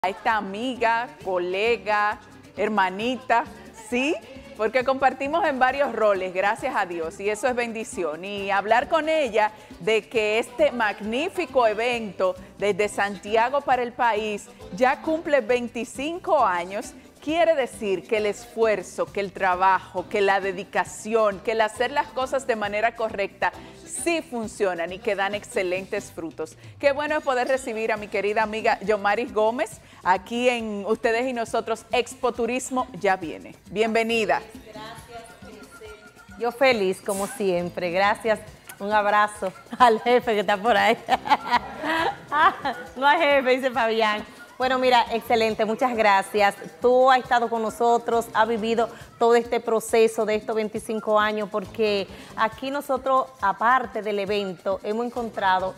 A esta amiga, colega, hermanita, ¿sí? Porque compartimos en varios roles, gracias a Dios, y eso es bendición. Y hablar con ella de que este magnífico evento desde Santiago para el país ya cumple 25 años, quiere decir que el esfuerzo, que el trabajo, que la dedicación, que el hacer las cosas de manera correcta sí funcionan y que dan excelentes frutos. Qué bueno es poder recibir a mi querida amiga Yomaris Gómez aquí en Ustedes y Nosotros. Expo Turismo ya viene. Bienvenida. Gracias. Yo feliz como siempre. Gracias. Un abrazo al jefe que está por ahí. No hay jefe, dice Fabián. Bueno, mira, excelente, muchas gracias. Tú has estado con nosotros, has vivido todo este proceso de estos 25 años, porque aquí nosotros, aparte del evento, hemos encontrado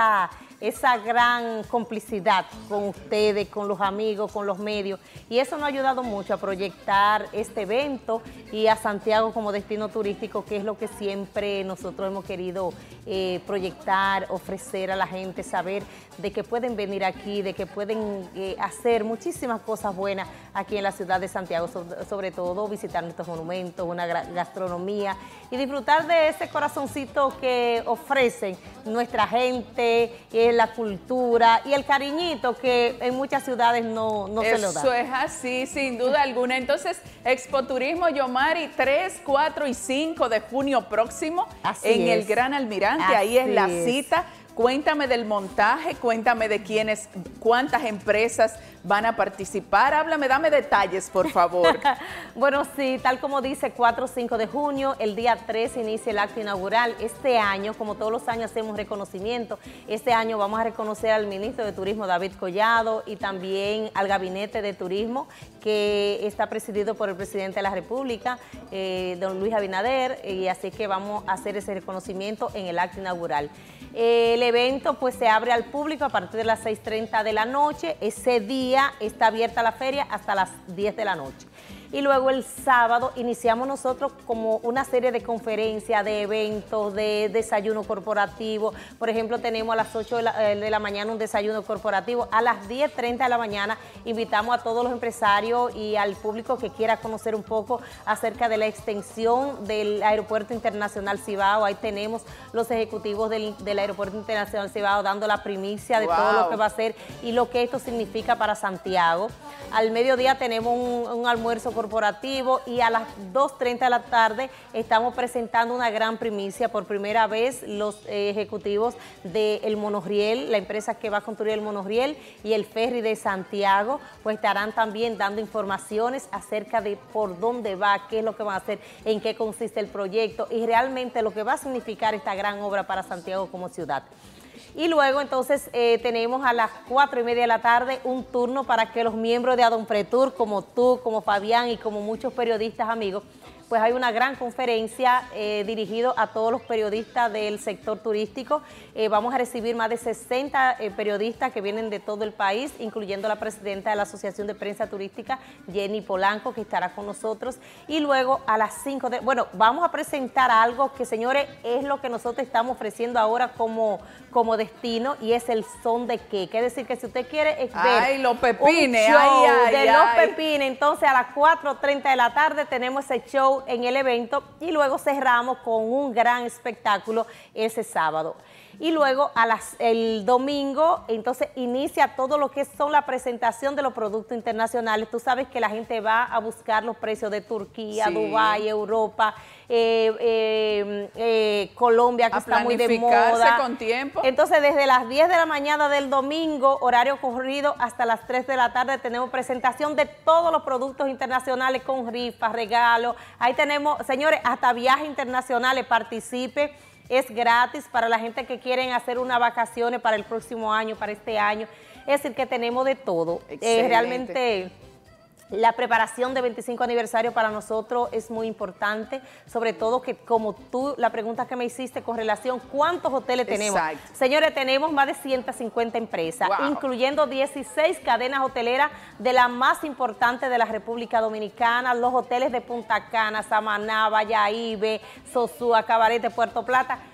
esa gran complicidad con ustedes, con los amigos, con los medios, y eso nos ha ayudado mucho a proyectar este evento y a Santiago como destino turístico, que es lo que siempre nosotros hemos querido proyectar, ofrecer a la gente, saber de que pueden venir aquí, de que pueden hacer muchísimas cosas buenas aquí en la ciudad de Santiago, sobre todo visitar nuestros monumentos, una gastronomía y disfrutar de ese corazoncito que ofrecen nuestra gente, la cultura y el cariñito que en muchas ciudades no se lo da. Eso es así, sin duda alguna. Entonces, Expo Turismo Yomari, 3, 4 y 5 de junio próximo en el Gran Almirante. Ahí es la cita. Cuéntame del montaje, cuéntame de quiénes, cuántas empresas van a participar. Háblame, dame detalles, por favor. Bueno, sí, tal como dice, 4 o 5 de junio, el día 3 inicia el acto inaugural. Este año, como todos los años hacemos reconocimiento, este año vamos a reconocer al ministro de Turismo, David Collado, y también al Gabinete de Turismo, que está presidido por el presidente de la República, don Luis Abinader, y así que vamos a hacer ese reconocimiento en el acto inaugural. El evento pues se abre al público a partir de las 6:30 de la noche. Ese día está abierta la feria hasta las 10 de la noche. Y luego el sábado iniciamos nosotros como una serie de conferencias, de eventos, de desayuno corporativo. Por ejemplo, tenemos a las 8 de la mañana un desayuno corporativo. A las 10:30 de la mañana invitamos a todos los empresarios y al público que quiera conocer un poco acerca de la extensión del Aeropuerto Internacional Cibao. Ahí tenemos los ejecutivos del Aeropuerto Internacional Cibao dando la primicia de todo lo que va a ser y lo que esto significa para Santiago. Al mediodía tenemos un almuerzo corporativo y a las 2:30 de la tarde estamos presentando una gran primicia. Por primera vez los ejecutivos del monorriel, la empresa que va a construir el monorriel y el ferry de Santiago, pues estarán también dando informaciones acerca de por dónde va, qué es lo que van a hacer, en qué consiste el proyecto y realmente lo que va a significar esta gran obra para Santiago como ciudad. Y luego entonces tenemos a las 4:30 de la tarde un turno para que los miembros de Adonpretur, como tú, como Fabián y como muchos periodistas amigos, pues hay una gran conferencia dirigida a todos los periodistas del sector turístico. Vamos a recibir más de 60 periodistas que vienen de todo el país, incluyendo la presidenta de la Asociación de Prensa Turística, Jenny Polanco, que estará con nosotros. Y luego a las 5 bueno, vamos a presentar algo que, señores, es lo que nosotros estamos ofreciendo ahora como destino, y es el son de queque. Es decir, que si usted quiere ver los pepines, un show de los pepines, entonces a las 4:30 de la tarde tenemos ese show en el evento y luego cerramos con un gran espectáculo ese sábado. Y luego el domingo, entonces inicia todo lo que son la presentación de los productos internacionales. Tú sabes que la gente va a buscar los precios de Turquía, Dubái, Europa, Colombia, que está muy de moda. Con tiempo. Entonces, desde las 10 de la mañana del domingo, horario corrido, hasta las 3 de la tarde, tenemos presentación de todos los productos internacionales con rifas, regalos. Ahí tenemos, señores, hasta viajes internacionales, participe. Es gratis para la gente que quieren hacer unas vacaciones para el próximo año, para este año. Es decir, que tenemos de todo. Realmente la preparación de 25 aniversario para nosotros es muy importante, sobre todo que como tú, la pregunta que me hiciste con relación, ¿cuántos hoteles tenemos? Señores, tenemos más de 150 empresas, incluyendo 16 cadenas hoteleras de las más importantes de la República Dominicana, los hoteles de Punta Cana, Samaná, Valladolid, Sosúa, Cabarete, Puerto Plata.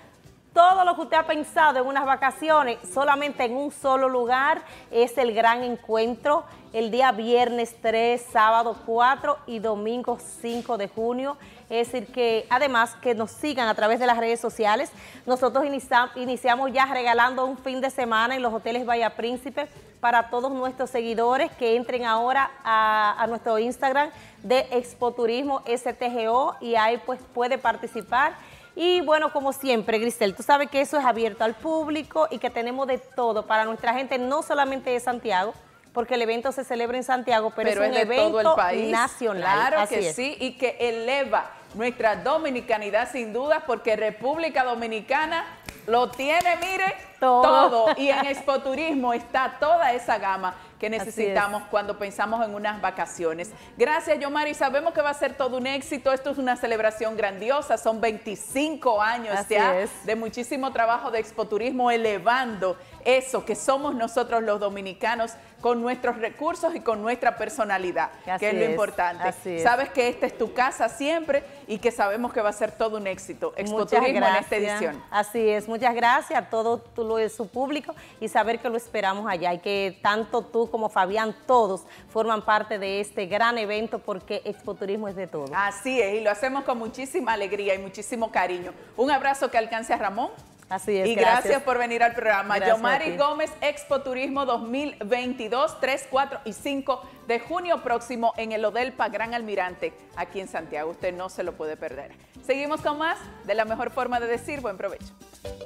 todo lo que usted ha pensado en unas vacaciones, solamente en un solo lugar, es el gran encuentro, el día viernes 3, sábado 4 y domingo 5 de junio. Es decir que, además, que nos sigan a través de las redes sociales. Nosotros iniciamos ya regalando un fin de semana en los hoteles Bahía Príncipe para todos nuestros seguidores que entren ahora a nuestro Instagram de Expoturismo STGO y ahí pues puede participar. Y bueno, como siempre, Grisel, tú sabes que eso es abierto al público y que tenemos de todo para nuestra gente, no solamente de Santiago, porque el evento se celebra en Santiago, pero es un evento todo el país, nacional. Claro así que es. Sí, y que eleva nuestra dominicanidad sin duda, porque República Dominicana lo tiene, mire, todo. Y en Expoturismo está toda esa gama que necesitamos cuando pensamos en unas vacaciones. Gracias, Yomari. Sabemos que va a ser todo un éxito. Esto es una celebración grandiosa. Son 25 años de muchísimo trabajo de Expoturismo, elevando eso que somos nosotros los dominicanos con nuestros recursos y con nuestra personalidad, que es lo importante. Sabes que esta es tu casa siempre y que sabemos que va a ser todo un éxito. Expoturismo en esta edición. Así es. Muchas gracias a todo su público y saber que lo esperamos allá y que tanto tú como Fabián, todos forman parte de este gran evento porque Expoturismo es de todo. Así es, y lo hacemos con muchísima alegría y muchísimo cariño. Un abrazo que alcance a Ramón. Así es, y gracias por venir al programa. Yomari Gómez, Expoturismo 2022, 3, 4 y 5 de junio próximo en el Odelpa Gran Almirante, aquí en Santiago. Usted no se lo puede perder. Seguimos con más de la mejor forma de decir buen provecho.